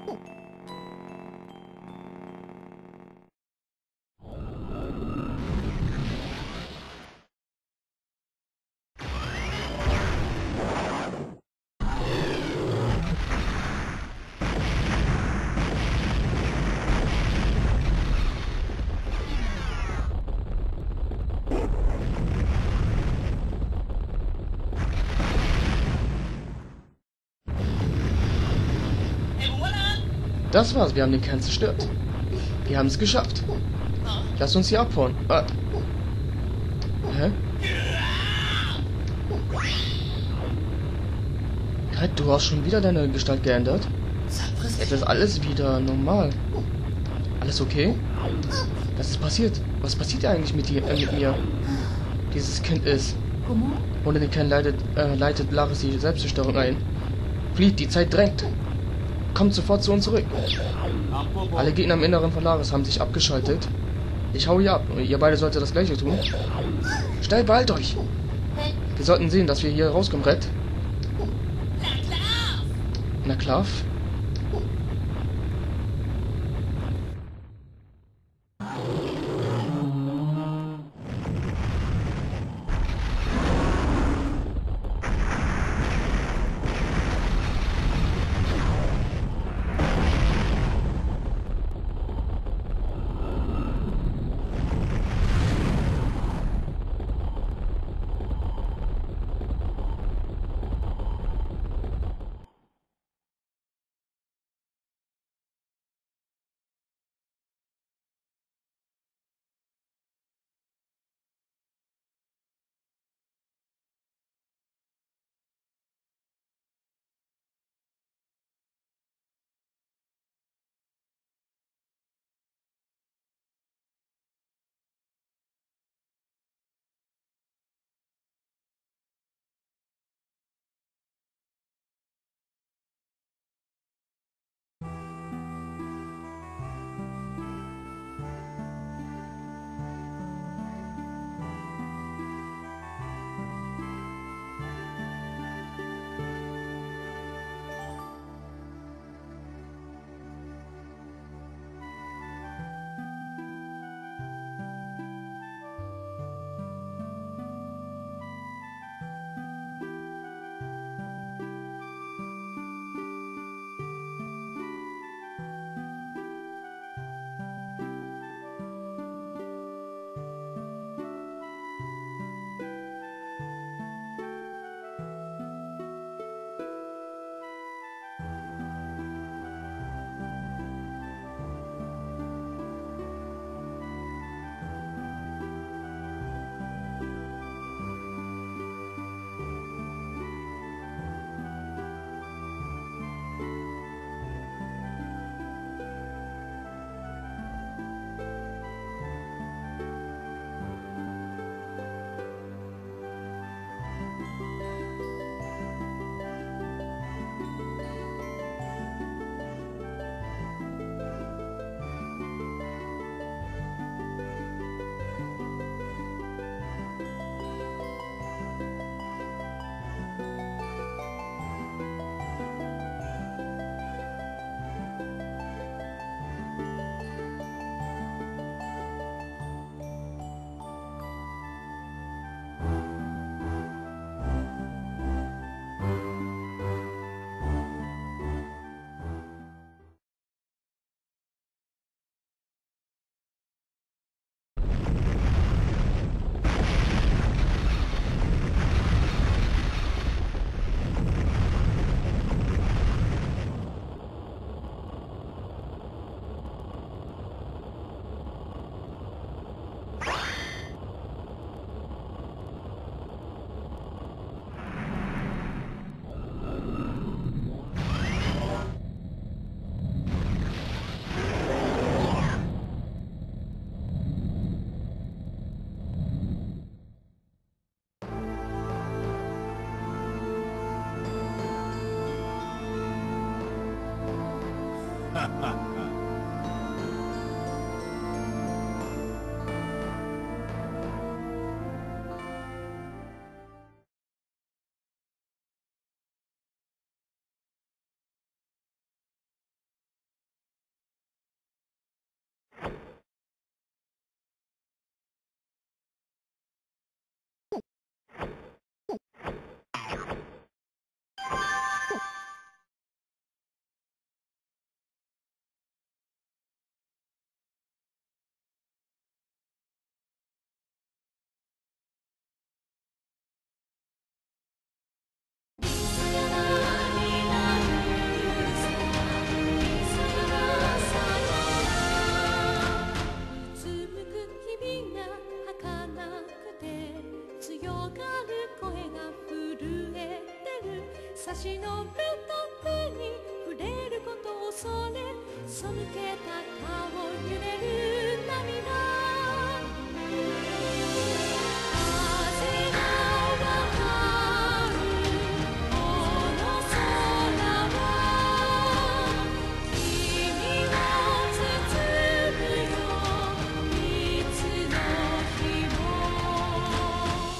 Das war's, wir haben den Kern zerstört. Wir haben es geschafft. Lass uns hier abhauen. Hä? Red, du hast schon wieder deine Gestalt geändert? Jetzt ist alles wieder normal. Alles okay? Was ist passiert? Was passiert eigentlich mit mir? Dieses Kind ist. Ohne den Kern leitet Laris die Selbstzerstörung ein. Flieht, die Zeit drängt. Kommt sofort zu uns zurück. Alle Gegner im Inneren von Laris haben sich abgeschaltet. Ich hau hier ab und ihr beide solltet das gleiche tun. Schnell, beeilt euch! Wir sollten sehen, dass wir hier rauskommen, Red. Na klar. 私のベタ手に触れることを恐れ背けた顔揺れる涙風が渡るこの空は君を包むよいつの日も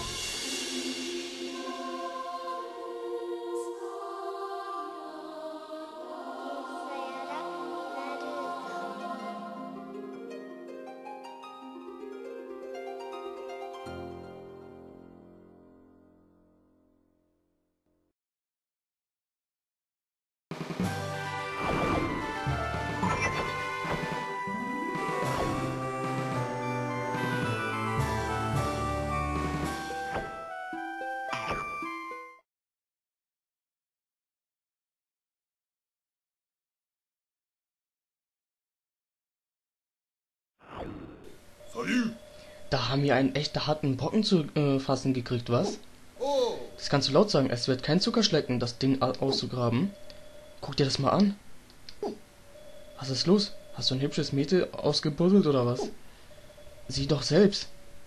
Da haben wir einen echt harten Brocken zu fassen gekriegt, was? Das kannst du laut sagen, es wird kein Zuckerschlecken, das Ding auszugraben. Guck dir das mal an. Was ist los? Hast du ein hübsches Mädel ausgebuddelt oder was? Sieh doch selbst.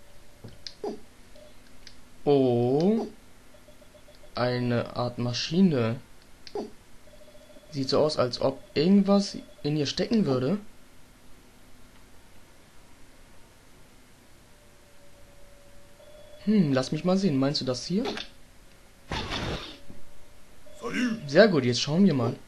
Oh. Eine Art Maschine. Sieht so aus, als ob irgendwas in ihr stecken würde. Lass mich mal sehen. Meinst du das hier? Sehr gut, jetzt schauen wir mal.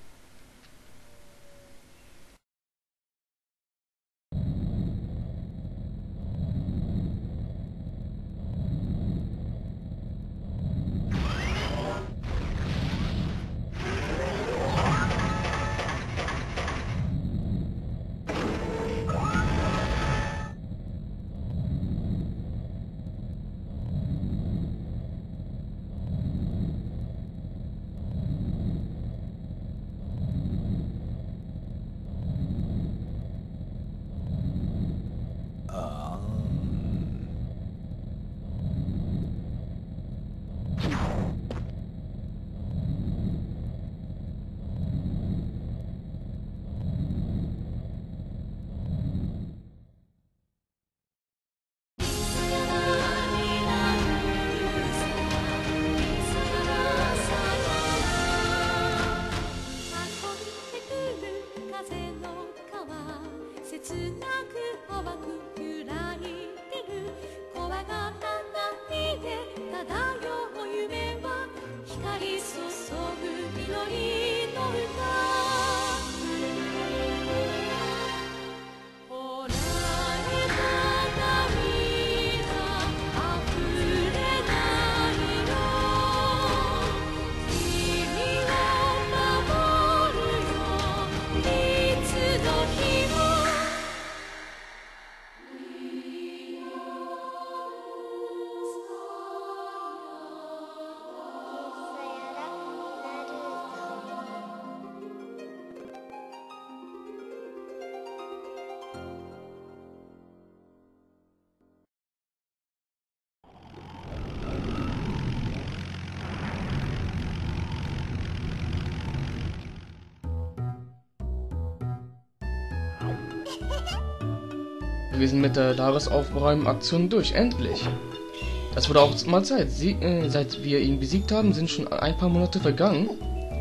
Wir sind mit der Jahresaufräumaktion durch, endlich. Das wurde auch mal Zeit. Seit wir ihn besiegt haben, sind schon ein paar Monate vergangen.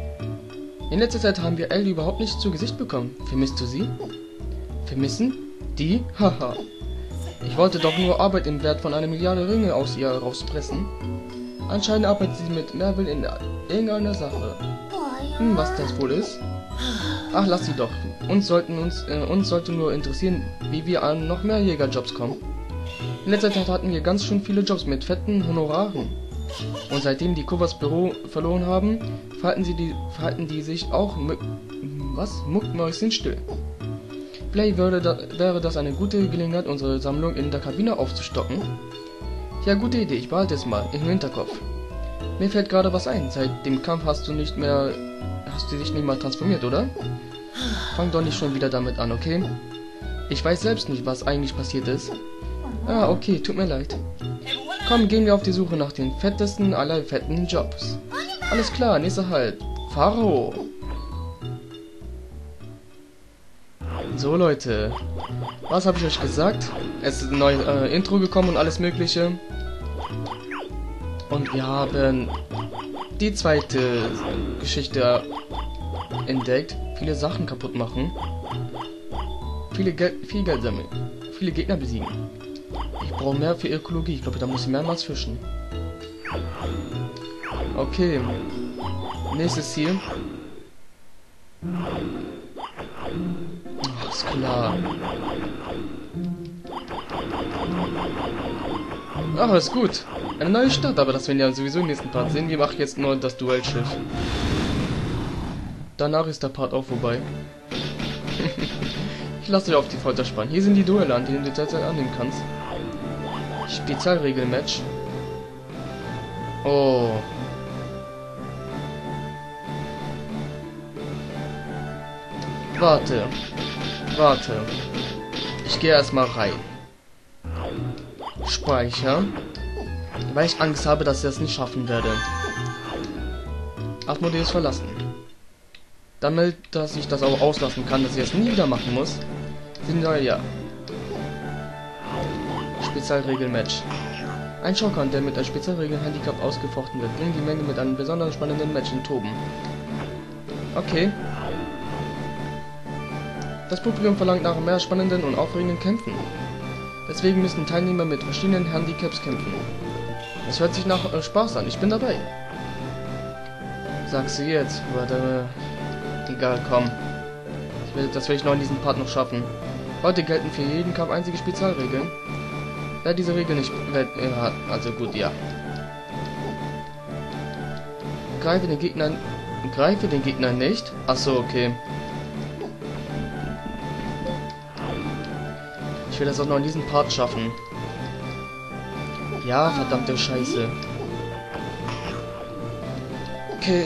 In letzter Zeit haben wir Ellie überhaupt nicht zu Gesicht bekommen. Vermisst du sie? Vermissen? Die? Haha. Ich wollte doch nur Arbeit im Wert von 1 Milliarde Ringe aus ihr rauspressen. Anscheinend arbeitet sie mit Mervyn in irgendeiner Sache. Was das wohl ist? Ach, lass sie doch. Uns sollte nur interessieren, wie wir an noch mehr Jägerjobs kommen. In letzter Zeit hatten wir ganz schön viele Jobs mit fetten Honoraren. Und seitdem die Covers Büro verloren haben, verhalten die sich auch muckmäuschenstill. Vielleicht wäre das eine gute Gelegenheit, unsere Sammlung in der Kabine aufzustocken. Ja, gute Idee, ich behalte es mal im Hinterkopf. Mir fällt gerade was ein. Seit dem Kampf hast du dich nicht mehr transformiert, oder? Fang doch nicht schon wieder damit an, okay? Ich weiß selbst nicht, was eigentlich passiert ist. Ah, okay, tut mir leid. Komm, gehen wir auf die Suche nach den fettesten aller fetten Jobs. Alles klar, nächster Halt. Pharao. So Leute, was habe ich euch gesagt? Es ist ein neues Intro gekommen und alles mögliche. Und wir haben die zweite Geschichte entdeckt. Viele Sachen kaputt machen. Viel Geld sammeln. Viele Gegner besiegen. Ich brauche mehr für Ökologie. Ich glaube, da muss ich mehrmals fischen. Okay. Nächstes Ziel. Ist klar. Ach, ist gut. Eine neue Stadt, aber das werden wir ja sowieso im nächsten Part sehen. Wir machen jetzt nur das Duellschiff. Danach ist der Part auch vorbei. Ich lasse dich auf die Folter spannen. Hier sind die Duelle, an denen du derzeit annehmen kannst. Spezialregelmatch. Oh. Warte. Ich gehe erstmal rein. Speichern. Weil ich Angst habe, dass ich das nicht schaffen werde. Art-Modus verlassen. Damit, dass ich das auch auslassen kann, dass ich es nie wieder machen muss, sind wir ja. Spezialregelmatch. Ein Schockern, der mit einem Spezialregel-Handicap ausgefochten wird, bringt die Menge mit einem besonders spannenden Match in Toben. Okay. Das Publikum verlangt nach mehr spannenden und aufregenden Kämpfen. Deswegen müssen Teilnehmer mit verschiedenen Handicaps kämpfen. Es hört sich nach Spaß an, ich bin dabei. Sagst du jetzt, warte. Egal, komm. Das werde ich noch in diesem Part noch schaffen. Heute gelten für jeden Kampf einzige Spezialregeln. Wer diese Regel nicht hat, also gut, ja. Greife den Gegner nicht. Achso, okay. Ich will das auch noch in diesem Part schaffen. Ja, verdammte Scheiße. Okay.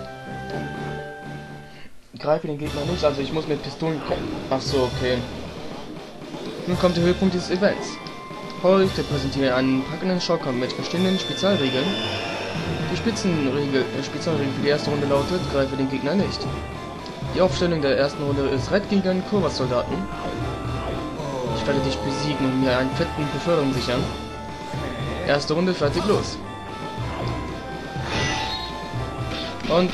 Greife den Gegner nicht, also ich muss mit Pistolen kämpfen. Achso, okay. Nun kommt der Höhepunkt dieses Events. Heute präsentiere ich einen packenden Schockkampf mit verschiedenen Spezialregeln. Die Spezialregel für die erste Runde lautet, greife den Gegner nicht. Die Aufstellung der ersten Runde ist Rett gegen Kurva-Soldaten. Ich werde dich besiegen und mir einen fetten Beförderung sichern. Erste Runde, fertig, los. Und...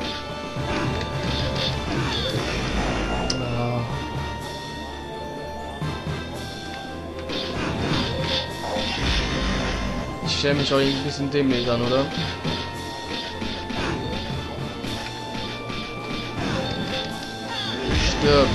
Ich stelle mich auch ein bisschen dämlich an, oder? Stirb.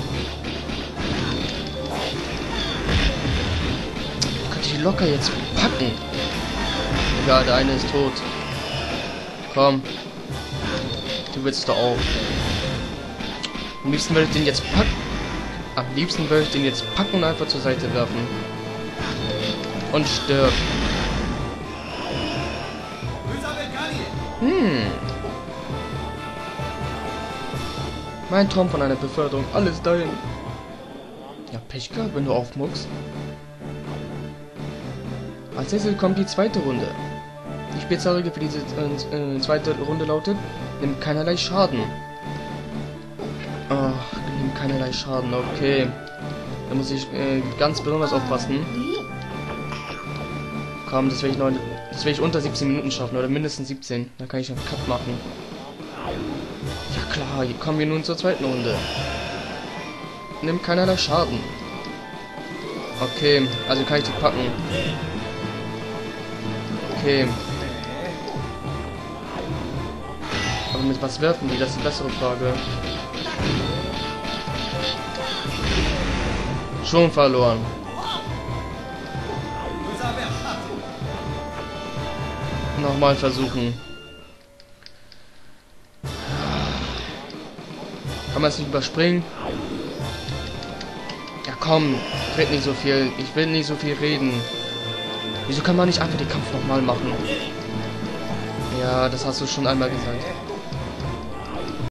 Ich könnte die locker jetzt packen. Egal, der eine ist tot. Komm. Du willst doch auch. Am liebsten würde ich den jetzt packen. Am liebsten würde ich den jetzt packen und einfach zur Seite werfen. Und stirb. Mein Traum von einer Beförderung, alles dahin. Ja, Pech gehabt, wenn du aufmuckst. Als nächstes kommt die zweite Runde. Die Spezialregel für diese zweite Runde lautet, nimm keinerlei Schaden. Ach, nimm keinerlei Schaden, okay. Da muss ich ganz besonders aufpassen. Komm, das werde ich unter 17 Minuten schaffen, oder mindestens 17. Da kann ich einen Cut machen. Ja klar, hier kommen wir nun zur zweiten Runde. Nimm keinerlei Schaden. Okay, also kann ich die packen. Okay. Aber mit was werfen die? Das ist die bessere Frage. Schon verloren. Nochmal versuchen. Kann man es nicht überspringen? Ja komm, red nicht so viel. Ich will nicht so viel reden. Wieso kann man nicht einfach den Kampf nochmal machen? Ja, das hast du schon einmal gesagt.